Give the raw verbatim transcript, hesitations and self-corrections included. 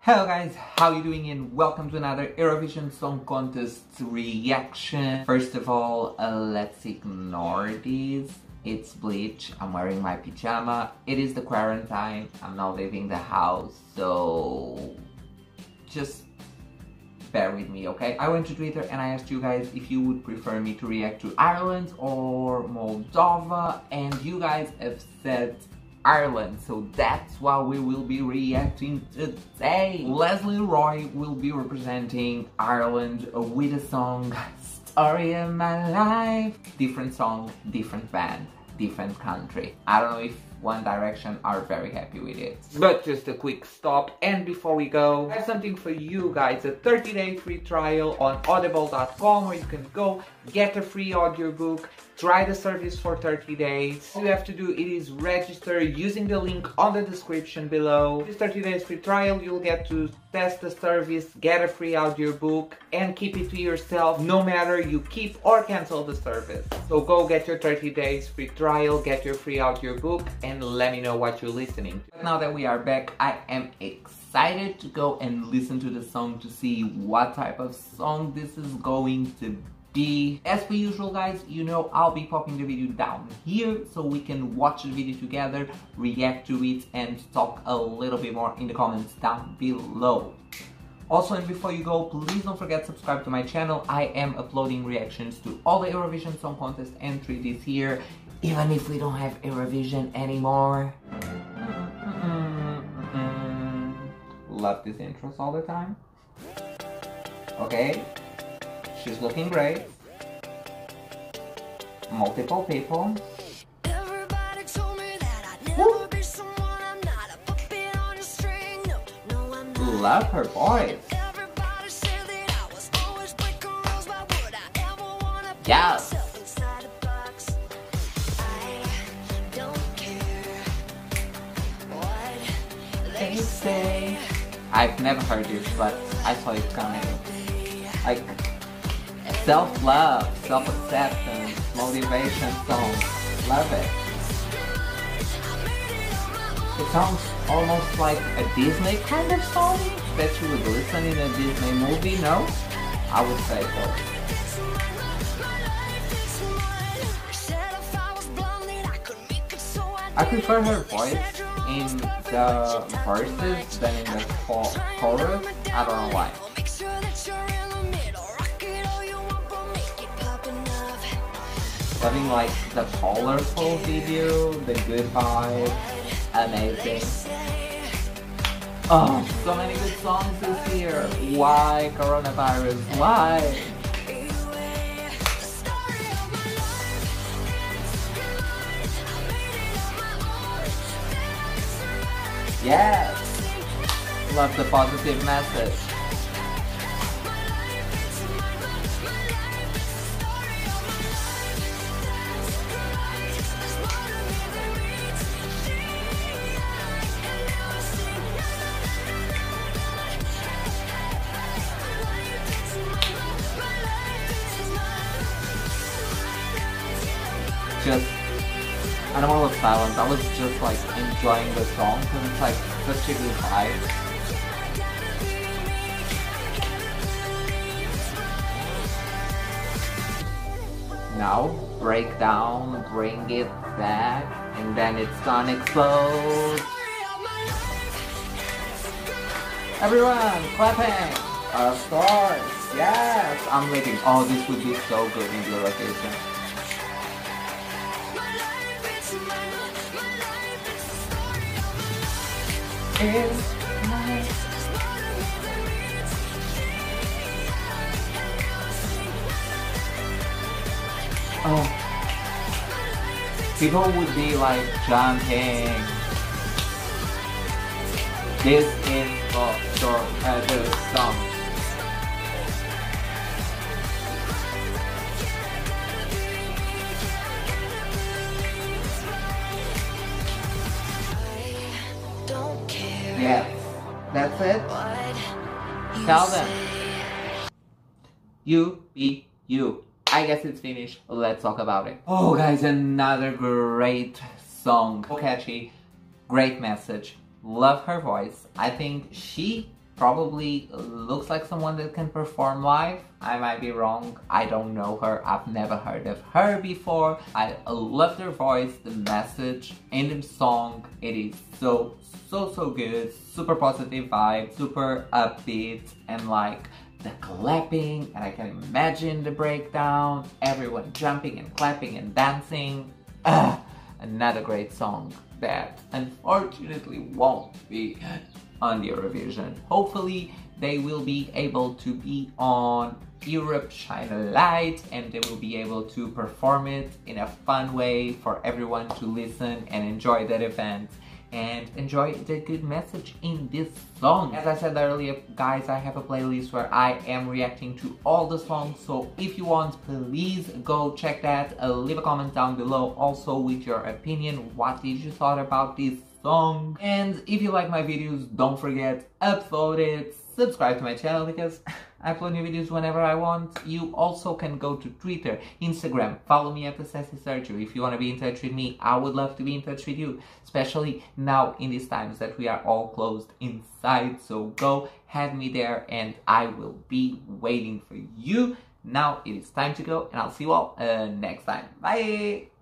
Hello guys, how you doing and welcome to another Eurovision Song Contest reaction. First of all, uh, let's ignore these. It's Bleach, I'm wearing my pyjama, it is the quarantine, I'm not leaving the house, so just bear with me, okay? I went to Twitter and I asked you guys if you would prefer me to react to Ireland or Moldova, and you guys have said Ireland, so that's why we will be reacting today. Lesley Roy will be representing Ireland with a song Story of My Life. Different song, different band, different country. I don't know if One Direction are very happy with it. But just a quick stop, and before we go, I have something for you guys, a thirty day free trial on audible dot com where you can go get a free audiobook, try the service for thirty days. All you have to do it is register using the link on the description below. This thirty days free trial, you'll get to test the service, get a free audiobook, and keep it to yourself no matter you keep or cancel the service. So go get your thirty days free trial, get your free audiobook, and let me know what you're listening to. But now that we are back, I am excited to go and listen to the song to see what type of song this is going to be. As per usual guys, you know I'll be popping the video down here so we can watch the video together, react to it, and talk a little bit more in the comments down below. Also, and before you go, please don't forget to subscribe to my channel. I am uploading reactions to all the Eurovision Song Contest entries this year, even if we don't have Eurovision anymore. Love these intros all the time. Okay. She's looking great. Multiple people. Everybody told me that I'd never be someone I'm not, a puppet on a string. No, no, I'm not. Love her voice. Everybody said that I was always breaking rules. Why would I ever wanna put Yes. myself inside a box? I don't care what they say. I've never heard this, but I saw it coming. Like, self-love, self-acceptance, motivation song. Love it. It sounds almost like a Disney kind of song that you would listen in a Disney movie, no? I would say so. I prefer her voice in the verses than in the chorus. I don't know why. Loving like the colorful video, the good vibe, amazing. Oh, so many good songs this year. Why coronavirus? Why? Yes! Love the positive message. Just, Animal of Silence, I was just like enjoying the song because it's like such a good vibe. Now, break down, bring it back, and then it's gonna explode. Everyone, clapping! Of course, yes! I'm waiting. Oh, this would be so good in Eurovision. It's my... Oh, people would be like jumping. This is for sure uh, the song. Yes, that's it. Tell them. You be you. I guess it's finished. Let's talk about it. Oh guys, another great song. So catchy, great message. Love her voice. I think she probably looks like someone that can perform live. I might be wrong. I don't know her. I've never heard of her before. I love her voice, the message in the song. It is so, so, so good. Super positive vibe, super upbeat, and like the clapping, and I can imagine the breakdown, everyone jumping and clapping and dancing. Ugh, another great song that unfortunately won't be on the Eurovision. Hopefully they will be able to be on Europe Shine a Light, and they will be able to perform it in a fun way for everyone to listen and enjoy that event and enjoy the good message in this song. As I said earlier, guys, I have a playlist where I am reacting to all the songs, so if you want, please go check that. Uh, leave a comment down below also with your opinion. What did you thought about this song? And if you like my videos, don't forget, upload it, subscribe to my channel because I upload new videos whenever I want. You also can go to Twitter, Instagram, follow me at the Sassy Surgery. If you want to be in touch with me, I would love to be in touch with you, especially now in these times that we are all closed inside. So go, have me there, and I will be waiting for you. Now it is time to go, and I'll see you all uh, next time. Bye!